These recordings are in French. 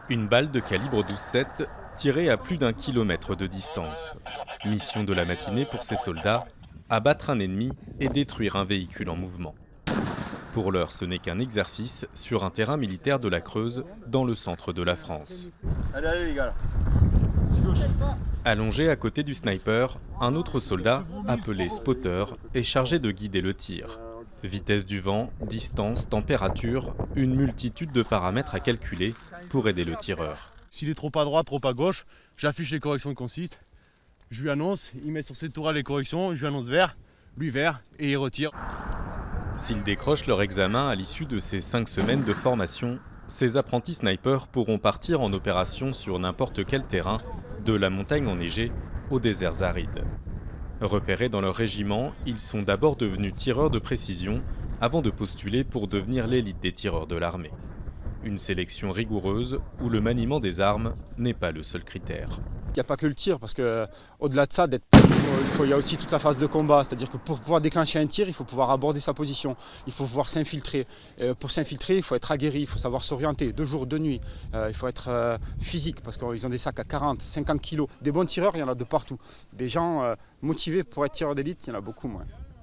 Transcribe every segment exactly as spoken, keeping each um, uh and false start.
Une balle de calibre douze sept tirée à plus d'un kilomètre de distance. Mission de la matinée pour ces soldats, abattre un ennemi et détruire un véhicule en mouvement. Pour l'heure, ce n'est qu'un exercice sur un terrain militaire de la Creuse, dans le centre de la France. Allez, allez les gars. Allongé à côté du sniper, un autre soldat, appelé spotter, est chargé de guider le tir. Vitesse du vent, distance, température, une multitude de paramètres à calculer pour aider le tireur. S'il est trop à droite, trop à gauche, j'affiche les corrections de consiste. Je lui annonce, il met sur ses tourelles les corrections, je lui annonce vert, lui vert, et il retire. S'ils décrochent leur examen à l'issue de ces cinq semaines de formation, ces apprentis snipers pourront partir en opération sur n'importe quel terrain, de la montagne enneigée aux déserts arides. Repérés dans leur régiment, ils sont d'abord devenus tireurs de précision avant de postuler pour devenir l'élite des tireurs de l'armée. Une sélection rigoureuse où le maniement des armes n'est pas le seul critère. Il n'y a pas que le tir, parce qu'au-delà de ça, il, faut, il y a aussi toute la phase de combat. C'est-à-dire que pour pouvoir déclencher un tir, il faut pouvoir aborder sa position, il faut pouvoir s'infiltrer. Euh, pour s'infiltrer, il faut être aguerri, il faut savoir s'orienter, de jour, de nuit. Euh, il faut être euh, physique, parce qu'ils ont des sacs à quarante, cinquante kilos. Des bons tireurs, il y en a de partout. Des gens euh, motivés pour être tireurs d'élite, il y en a beaucoup moins.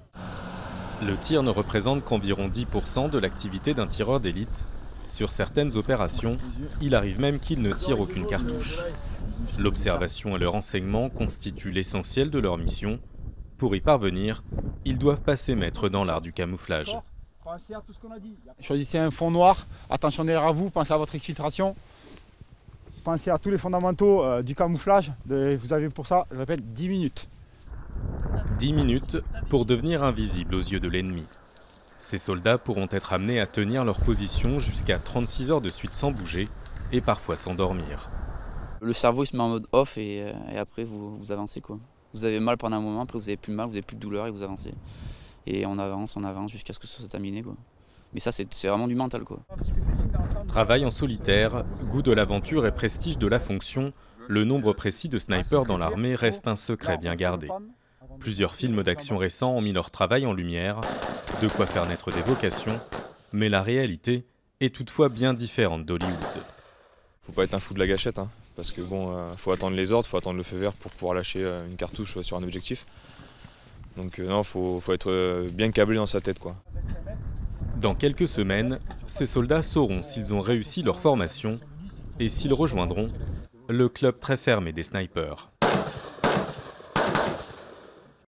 Le tir ne représente qu'environ dix pour cent de l'activité d'un tireur d'élite. Sur certaines opérations, il arrive même qu'il ne tire aucune cartouche. L'observation et le renseignement constituent l'essentiel de leur mission. Pour y parvenir, ils doivent passer maître dans l'art du camouflage. Choisissez un fond noir, attention derrière à vous, pensez à votre exfiltration. Pensez à tous les fondamentaux euh, du camouflage. De, vous avez pour ça, je répète, dix minutes. dix minutes pour devenir invisible aux yeux de l'ennemi. Ces soldats pourront être amenés à tenir leur position jusqu'à trente-six heures de suite sans bouger et parfois s'endormir. Le cerveau il se met en mode off et, et après vous, vous avancez quoi. Vous avez mal pendant un moment, après vous avez plus mal, vous avez plus de douleur et vous avancez. Et on avance, on avance jusqu'à ce que ce soit terminé quoi. Mais ça c'est vraiment du mental quoi. Travail en solitaire, goût de l'aventure et prestige de la fonction, le nombre précis de snipers dans l'armée reste un secret bien gardé. Plusieurs films d'action récents ont mis leur travail en lumière, de quoi faire naître des vocations, mais la réalité est toutefois bien différente d'Hollywood. Faut pas être un fou de la gâchette, hein, parce que bon, euh, faut attendre les ordres, faut attendre le feu vert pour pouvoir lâcher euh, une cartouche sur un objectif. Donc euh, non, faut, faut être euh, bien câblé dans sa tête quoi. Dans quelques semaines, ces soldats sauront s'ils ont réussi leur formation et s'ils rejoindront le club très fermé des snipers.